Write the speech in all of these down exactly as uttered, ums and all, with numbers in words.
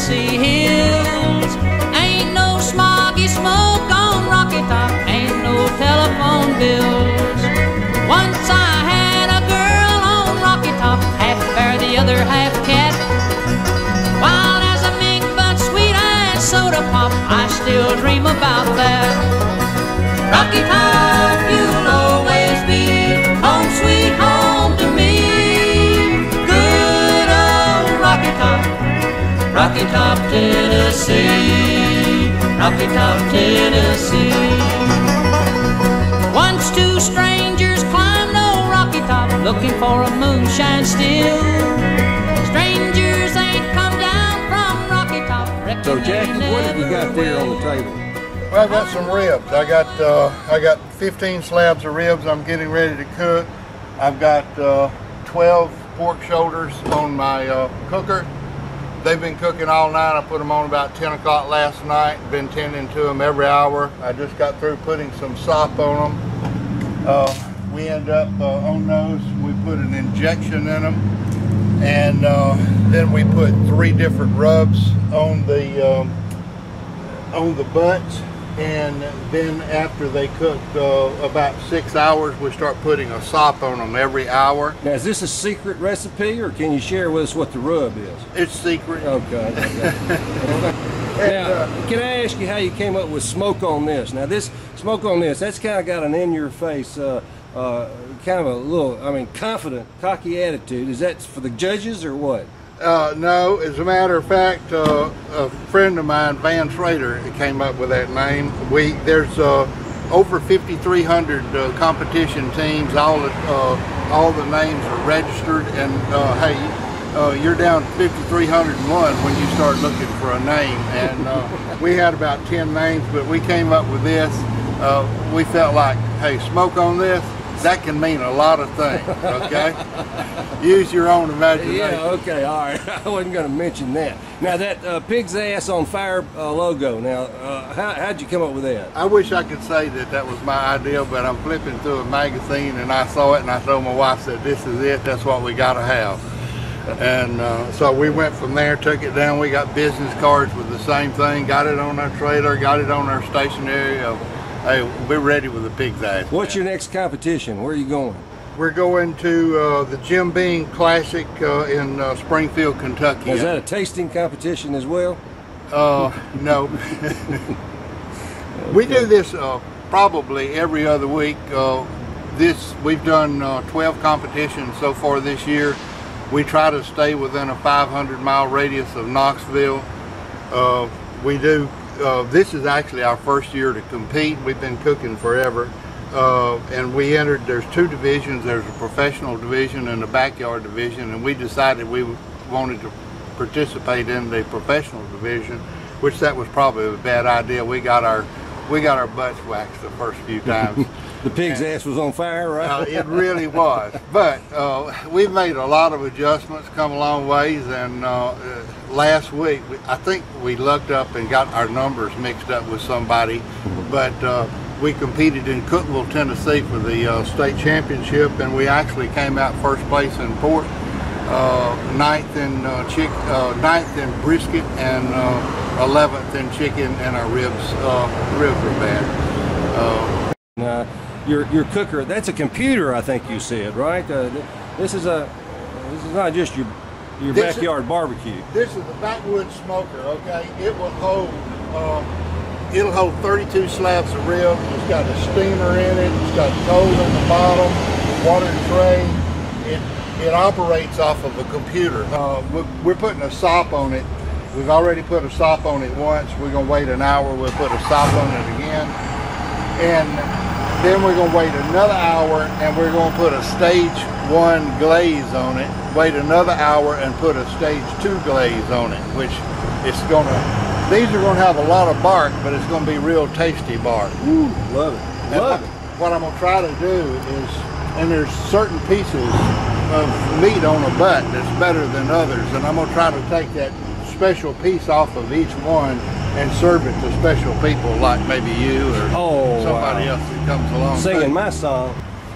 Tennessee hills. Ain't no smoggy smoke on Rocky Top, ain't no telephone bills. Once I had a girl on Rocky Top, half bear, the other half cat. Wild as a mink, but sweet as soda pop, I still dream about that. Rocky Top, you'll always be home sweet home to me. Good old Rocky Top, Rocky Top, Tennessee. Rocky Top, Tennessee. Once two strangers climbed old Rocky Top, looking for a moonshine still. Strangers ain't come down from Rocky Top. So Jackie, what have you got there on the table? Well, I got some ribs. I got uh, I got fifteen slabs of ribs I'm getting ready to cook. I've got uh, twelve pork shoulders on my uh, cooker. They've been cooking all night. I put them on about ten o'clock last night. Been tending to them every hour. I just got through putting some sop on them. Uh, we end up uh, on those, we put an injection in them, and uh, then we put three different rubs on the um, on the butts. And then after they cook uh, about six hours, we start putting a sop on them every hour. Now, is this a secret recipe, or can you share with us what the rub is? It's secret. Okay. okay. Now, uh, can I ask you how you came up with smoke on this? Now, this smoke on this, that's kind of got an in-your-face, uh, uh, kind of a little, I mean, confident, cocky attitude. Is that for the judges or what? Uh, no, as a matter of fact, uh, a friend of mine, Van Schrader, came up with that name. We there's uh, over fifty-three hundred uh, competition teams. All the uh, all the names are registered, and uh, hey, uh, you're down fifty-three hundred and one when you start looking for a name. And uh, we had about ten names, but we came up with this. Uh, we felt like, hey, smoke on this. That can mean a lot of things, okay? Use your own imagination. Yeah, okay, all right. I wasn't going to mention that. Now, that uh, Pig's Ass on Fire uh, logo, now, uh, how, how'd you come up with that? I wish I could say that that was my idea, but I'm flipping through a magazine and I saw it and I told my wife, said, this is it, that's what we got to have. And uh, so we went from there, took it down. We got business cards with the same thing, got it on our trailer, got it on our stationery. Uh, Hey, we're ready with the Pig's Ass. What's your next competition? Where are you going? We're going to uh, the Jim Beam Classic uh, in uh, Springfield, Kentucky. Is that a tasting competition as well? Uh, no. We do this uh, probably every other week. Uh, this we've done uh, twelve competitions so far this year. We try to stay within a five hundred mile radius of Knoxville. Uh, we do. Uh, this is actually our first year to compete. We've been cooking forever, uh, and we entered. There's two divisions. There's a professional division and a backyard division, and we decided we wanted to participate in the professional division, which that was probably a bad idea. We got our we got our butts waxed the first few times. The pig's and, ass was on fire, right? Uh, it really was. But uh, we've made a lot of adjustments, come a long ways, and uh, last week I think we lucked up and got our numbers mixed up with somebody, but uh, we competed in Cookeville, Tennessee for the uh, state championship, and we actually came out first place in pork, uh, ninth in uh, chick, uh, ninth in brisket, and uh, eleventh in chicken, and our ribs uh, ribs were bad. Uh, now, your your cooker, that's a computer, I think you said, right? Uh, this is a this is not just your your this backyard is, barbecue. This is the backwoods smoker. Okay, it will hold um, it'll hold thirty-two slabs of ribs. It's got a steamer in it. It's got coals on the bottom, water tray. It it operates off of a computer. Uh, we're, we're putting a sop on it. We've already put a sop on it once. We're gonna wait an hour. We'll put a sop on it again, and then we're gonna wait another hour, and we're gonna put a stage one glaze on it. Wait another hour and put a stage two glaze on it, which it's gonna. These are gonna have a lot of bark, but it's gonna be real tasty bark. Ooh, love it. Love what, it. What I'm gonna try to do is, and there's certain pieces of meat on a butt that's better than others, and I'm gonna try to take that special piece off of each one and serve it to special people like maybe you or oh, somebody wow. else that comes along singing too. my song.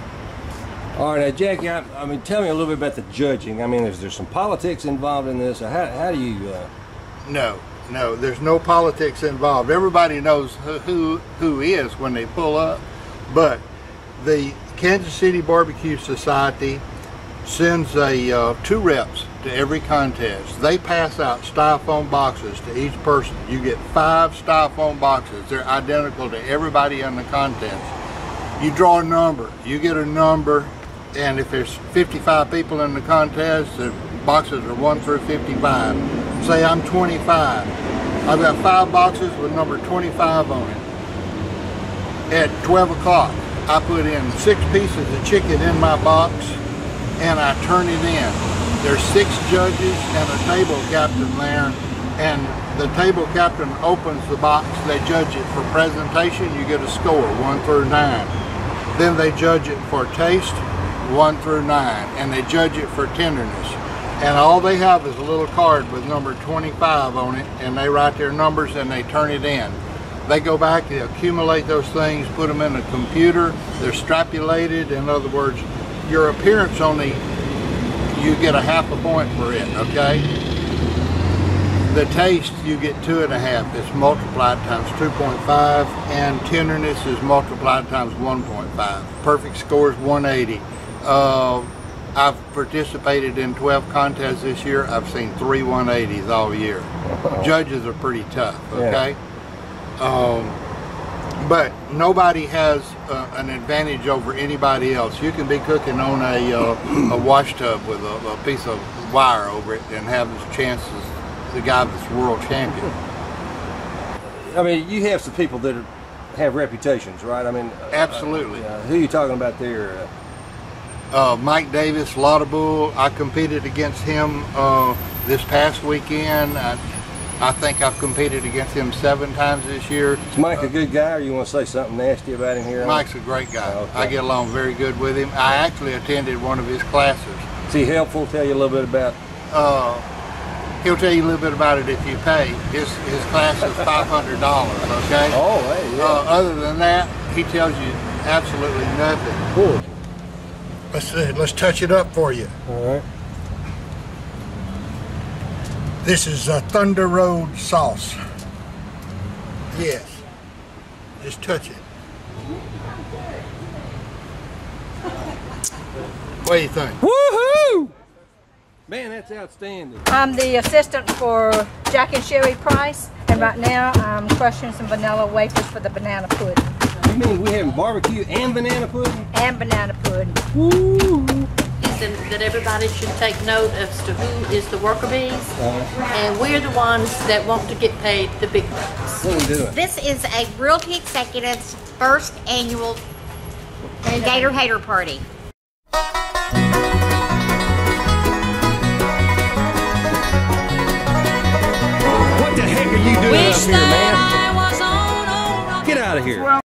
All right, now Jackie, I, I mean, tell me a little bit about the judging. I mean, is there some politics involved in this? How, how do you uh, No, no, there's no politics involved. Everybody knows who, who, who is when they pull up, but the Kansas City Barbecue Society sends a uh, two reps to every contest. They pass out styrofoam boxes to each person. You get five styrofoam boxes. They're identical to everybody in the contest. You draw a number. You get a number, and if there's fifty-five people in the contest, the boxes are one through fifty-five. Say I'm twenty-five. I've got five boxes with number twenty-five on it. At twelve o'clock, I put in six pieces of chicken in my box, and I turn it in. There's six judges and a table captain there, and the table captain opens the box. They judge it for presentation. You get a score, one through nine. Then they judge it for taste, one through nine, and they judge it for tenderness. And all they have is a little card with number twenty-five on it, and they write their numbers and they turn it in. They go back, they accumulate those things, put them in a computer. They're strapulated. In other words, your appearance only, you get a half a point for it, okay? The taste, you get two and a half. It's multiplied times two point five, and tenderness is multiplied times one point five. Perfect score is one eighty. Uh, I've participated in twelve contests this year. I've seen three one eighties all year. Judges are pretty tough, okay? Yeah. Um, but nobody has uh, an advantage over anybody else. You can be cooking on a, uh, a wash tub with a, a piece of wire over it and have as chances the guy that's world champion. I mean, you have some people that are, have reputations, right? I mean, absolutely. Uh, uh, who are you talking about there? Uh, Mike Davis, Lauderdale. I competed against him uh, this past weekend. I, I think I've competed against him seven times this year. Is Mike a good guy, or you want to say something nasty about him here? Mike's a great guy. Oh, okay. I get along very good with him. I actually attended one of his classes. Is he helpful? Tell you a little bit about? Uh, he'll tell you a little bit about it if you pay. His his class is five hundred dollars. Okay. Oh, hey, yeah. Uh, other than that, he tells you absolutely nothing. Cool. Let's uh, let's touch it up for you. All right. This is a Thunder Road sauce. Yes. Just touch it. What do you think? Woohoo! Man, that's outstanding. I'm the assistant for Jack and Sherry Price, and right now I'm crushing some vanilla wafers for the banana pudding. You mean we having barbecue and banana pudding? And banana pudding. Woo! That everybody should take note as to who is the worker bees, uh-huh. and we're the ones that want to get paid the big bucks. What are we doing? This is a Realty Executive's first annual Gator Hater Party. What the heck are you doing Wish up here, man? that I was on old Rocky Get out of here.